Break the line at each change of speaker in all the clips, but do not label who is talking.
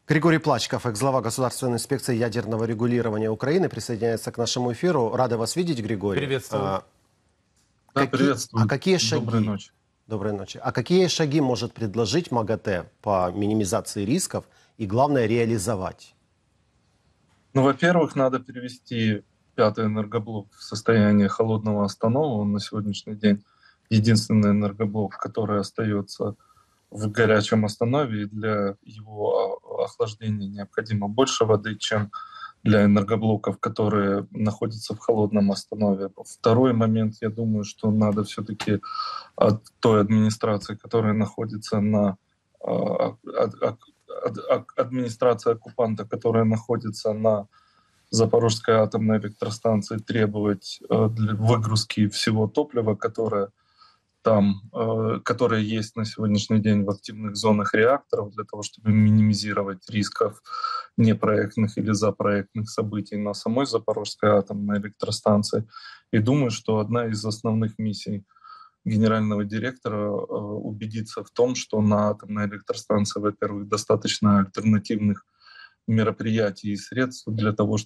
Григорий Плачков, экс-глава Государственной инспекции ядерного регулирования Украины, присоединяется к нашему эфиру. Рады вас видеть, Григорий.
Приветствую.
Да, приветствую.
Какие
Доброй
шаги?
ночи.
Доброй ночи. А какие шаги может предложить МАГАТЭ по минимизации рисков и, главное, реализовать?
Ну, во-первых, надо перевести пятый энергоблок в состояние холодного останова. Он на сегодняшний день единственный энергоблок, который остается в горячем останове, и для его охлаждения необходимо больше воды, чем для энергоблоков, которые находятся в холодном останове. Второй момент, я думаю, что надо все-таки от той администрации, которая находится на администрация оккупанта, которая находится на Запорожской атомной электростанции, требовать выгрузки всего топлива, которое есть на сегодняшний день в активных зонах реакторов, для того, чтобы минимизировать рисков непроектных или запроектных событий на самой Запорожской атомной электростанции. И думаю, что одна из основных миссий генерального директора убедиться в том, что на атомной электростанции, во-первых, достаточно альтернативных мероприятий и средств для того,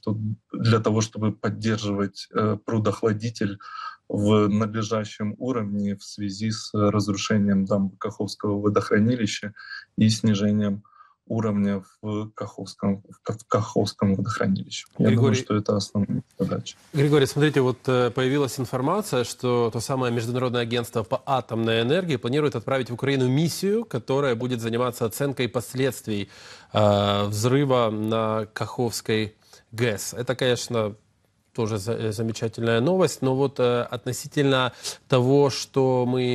чтобы поддерживать прудоохладитель в надлежащем уровне в связи с разрушением дамбы Каховского водохранилища и снижением уровня в Каховском водохранилище. Я думаю, что это основная задача.
Григорий, смотрите, вот появилась информация, что то самое Международное агентство по атомной энергии планирует отправить в Украину миссию, которая будет заниматься оценкой последствий взрыва на Каховской ГЭС. Это, конечно, тоже замечательная новость, но вот относительно того, что мы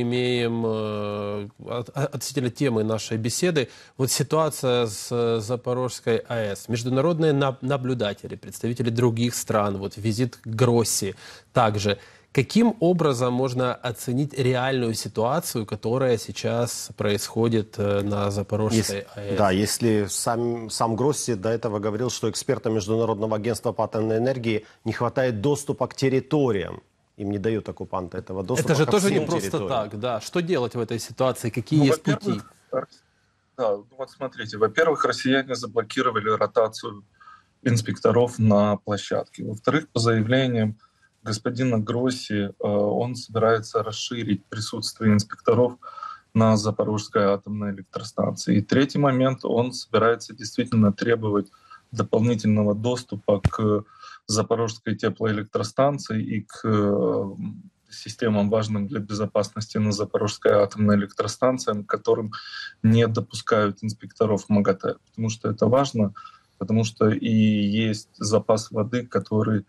имеем, относительно темы нашей беседы, вот ситуация с Запорожской АЭС, международные наблюдатели, представители других стран, вот визит Гросси также. Каким образом можно оценить реальную ситуацию, которая сейчас происходит на Запорожской АЭС?
Да, если сам Гросси до этого говорил, что экспертам Международного агентства по атомной энергии не хватает доступа к территориям. Им не дают оккупанты этого доступа.
Это же
ко
тоже
всем
не просто
территориям.
так, да. Что делать в этой ситуации? Какие есть пути?
Да, вот смотрите, во-первых, россияне заблокировали ротацию инспекторов на площадке. Во-вторых, по заявлениям господина Гросси, он собирается расширить присутствие инспекторов на Запорожской атомной электростанции. И третий момент, он собирается действительно требовать дополнительного доступа к Запорожской теплоэлектростанции и к системам, важным для безопасности на Запорожской атомной электростанции, которым не допускают инспекторов МАГАТЭ. Потому что это важно, потому что и есть запас воды, который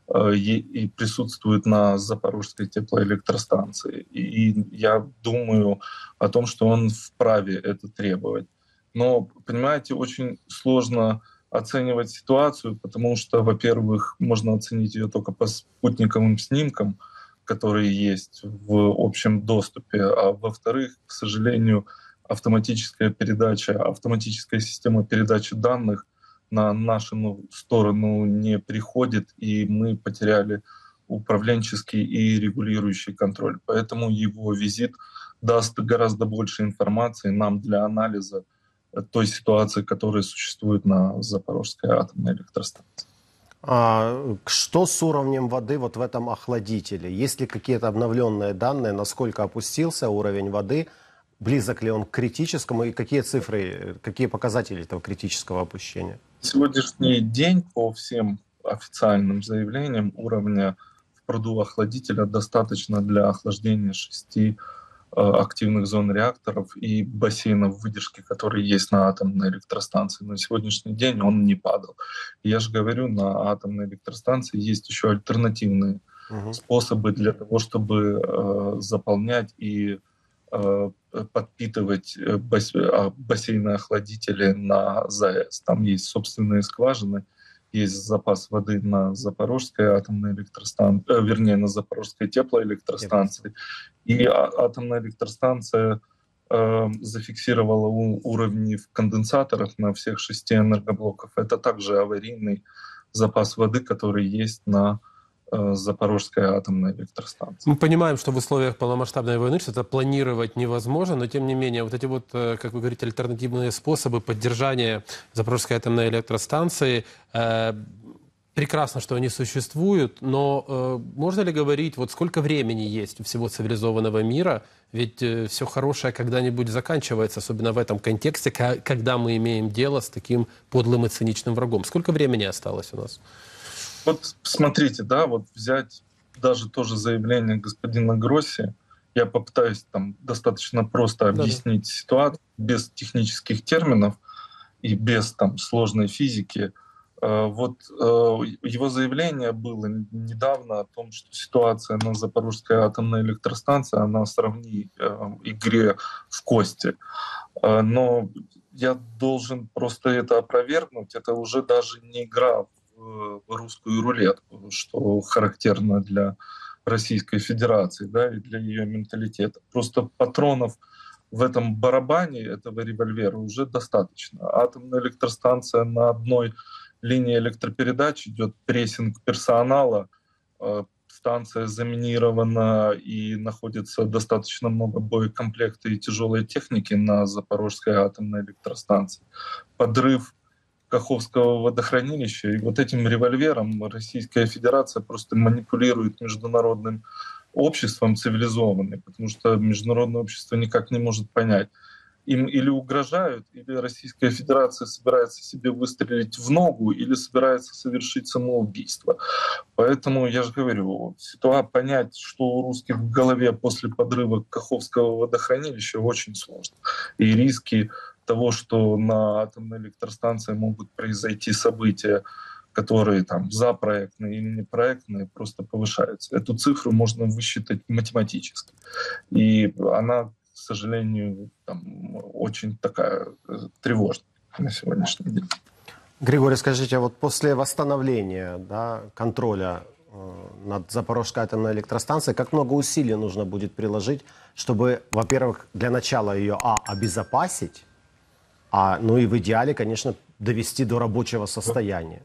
и присутствует на Запорожской теплоэлектростанции. И я думаю о том, что он вправе это требовать. Но, понимаете, очень сложно оценивать ситуацию, потому что, во-первых, можно оценить ее только по спутниковым снимкам, которые есть в общем доступе, а во-вторых, к сожалению, автоматическая система передачи данных на нашу сторону не приходит, и мы потеряли управленческий и регулирующий контроль. Поэтому его визит даст гораздо больше информации нам для анализа той ситуации, которая существует на Запорожской атомной электростанции.
Что с уровнем воды вот в этом охладителе? Есть ли какие-то обновленные данные, насколько опустился уровень воды? Близок ли он к критическому и какие цифры, какие показатели этого критического опущения?
Сегодняшний день по всем официальным заявлениям уровня в пруду охладителя достаточно для охлаждения 6 активных зон реакторов и бассейнов выдержки, которые есть на атомной электростанции. На сегодняшний день он не падал. Я же говорю, на атомной электростанции есть еще альтернативные способы для того, чтобы заполнять и подпитывать бассейны охладители на ЗАЭС. Там есть собственные скважины, есть запас воды на Запорожской атомной электростанции, на Запорожской теплоэлектростанции. И атомная электростанция зафиксировала уровни в конденсаторах на всех 6 энергоблоках. Это также аварийный запас воды, который есть на Запорожской атомной электростанции.
Мы понимаем, что в условиях полномасштабной войны что-то планировать невозможно, но тем не менее вот эти вот, как вы говорите, альтернативные способы поддержания Запорожской атомной электростанции, прекрасно, что они существуют, но можно ли говорить, вот сколько времени есть у всего цивилизованного мира? Ведь все хорошее когда-нибудь заканчивается, особенно в этом контексте, когда мы имеем дело с таким подлым и циничным врагом. Сколько времени осталось у нас?
Вот смотрите, да, вот взять даже тоже заявление господина Гросси, я попытаюсь там достаточно просто объяснить ситуацию без технических терминов и без там сложной физики. Вот его заявление было недавно о том, что ситуация на Запорожской атомной электростанции, она сравни игре в кости. Но я должен просто это опровергнуть. Это уже даже не игра в русскую рулетку, что характерно для Российской Федерации, да, и для ее менталитета. Просто патронов в этом барабане, этого револьвера уже достаточно. Атомная электростанция на одной линии электропередач идет прессинг персонала, станция заминирована и находится достаточно много боекомплекта и тяжелой техники на Запорожской атомной электростанции. Подрыв Каховского водохранилища. И вот этим револьвером Российская Федерация просто манипулирует международным обществом цивилизованным, потому что международное общество никак не может понять. Им или угрожают, или Российская Федерация собирается себе выстрелить в ногу, или собирается совершить самоубийство. Поэтому я же говорю, понять, что у русских в голове после подрыва Каховского водохранилища, очень сложно. И риски того, что на атомной электростанции могут произойти события, которые там запроектные или непроектные, просто повышаются. Эту цифру можно высчитать математически. И она, к сожалению, там, очень такая тревожная на сегодняшний день.
Григорий, скажите, вот после восстановления, да, контроля над Запорожской атомной электростанцией, как много усилий нужно будет приложить, чтобы, во-первых, для начала ее обезопасить, ну и в идеале, конечно, довести до рабочего состояния?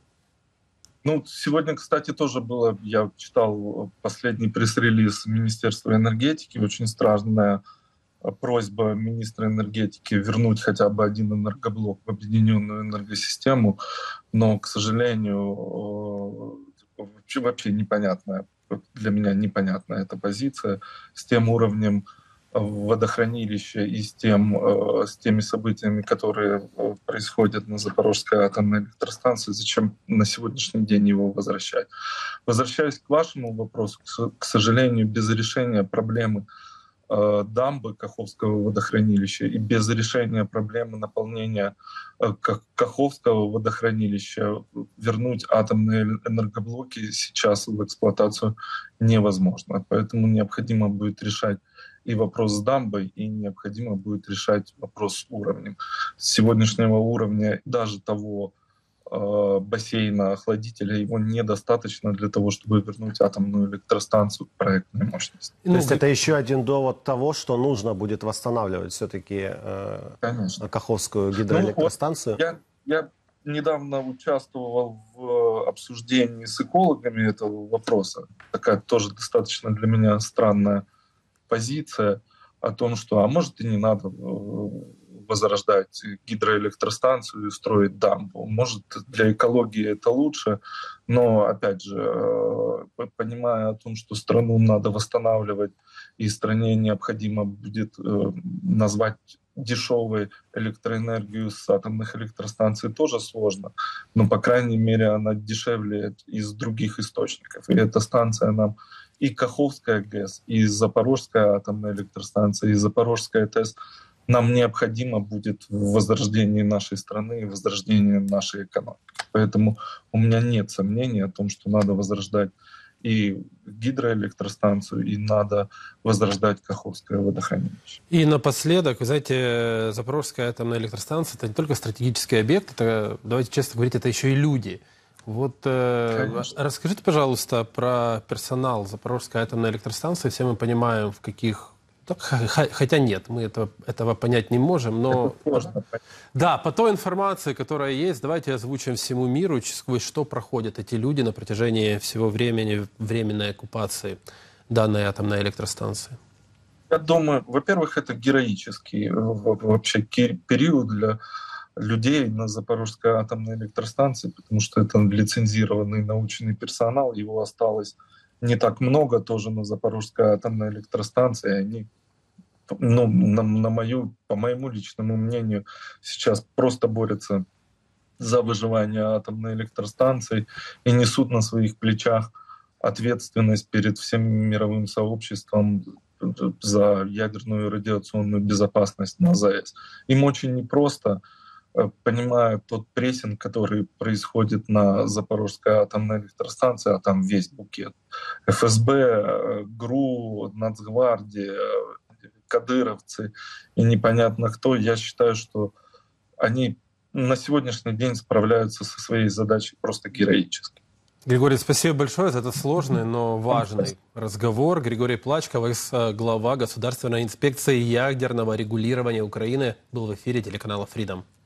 Ну, сегодня, кстати, тоже было, я читал последний пресс-релиз Министерства энергетики, очень странная просьба министра энергетики вернуть хотя бы один энергоблок в объединенную энергосистему, но, к сожалению, вообще непонятная, для меня непонятная эта позиция с тем уровнем водохранилища и с теми событиями, которые происходят на Запорожской атомной электростанции, зачем на сегодняшний день его возвращать? Возвращаясь к вашему вопросу, к сожалению, без решения проблемы дамбы Каховского водохранилища и без решения проблемы наполнения Каховского водохранилища вернуть атомные энергоблоки сейчас в эксплуатацию невозможно. Поэтому необходимо будет решать и вопрос с дамбой, и необходимо будет решать вопрос с уровнем. С сегодняшнего уровня даже того бассейна охладителя его недостаточно для того, чтобы вернуть атомную электростанцию к проектной мощности.
То есть это еще один довод того, что нужно будет восстанавливать все-таки Каховскую гидроэлектростанцию?
Я недавно участвовал в обсуждении с экологами этого вопроса. Такая тоже достаточно для меня странная позиция о том, что, а может и не надо возрождать гидроэлектростанцию и строить дамбу. Может, для экологии это лучше, но, опять же, понимая о том, что страну надо восстанавливать, и стране необходимо будет назвать дешевой электроэнергию с атомных электростанций, тоже сложно. Но, по крайней мере, она дешевле из других источников. И эта станция нам и Каховская ГЭС, и Запорожская атомная электростанция, и Запорожская ТЭС нам необходимо будет в возрождении нашей страны и возрождении нашей экономики. Поэтому у меня нет сомнений о том, что надо возрождать и гидроэлектростанцию, и надо возрождать Каховское водохранилище.
И напоследок, вы знаете, Запорожская атомная электростанция — это не только стратегический объект, это, давайте честно говорить, это еще и люди. Вот расскажите, пожалуйста, про персонал Запорожской атомной электростанции. Все мы понимаем, в каких Хотя нет, мы этого понять не можем, но...
Можно понять.
Да, по той информации, которая есть, давайте озвучим всему миру, сквозь что проходят эти люди на протяжении всего времени временной оккупации данной атомной электростанции.
Я думаю, во-первых, это героический вообще период для людей на Запорожской атомной электростанции, потому что это лицензированный научный персонал, его осталось не так много тоже на Запорожской атомной электростанции. Они, ну, по моему личному мнению, сейчас просто борются за выживание атомной электростанции и несут на своих плечах ответственность перед всем мировым сообществом за ядерную и радиационную безопасность на ЗАЭС. Им очень непросто, понимая тот прессинг, который происходит на Запорожской атомной электростанции, а там весь букет. ФСБ, ГРУ, Нацгвардия, кадыровцы и непонятно кто. Я считаю, что они на сегодняшний день справляются со своей задачей просто героически.
Григорий, спасибо большое за этот сложный, но важный разговор. Григорий Плачков, глава Государственной инспекции ядерного регулирования Украины, был в эфире телеканала Freedom.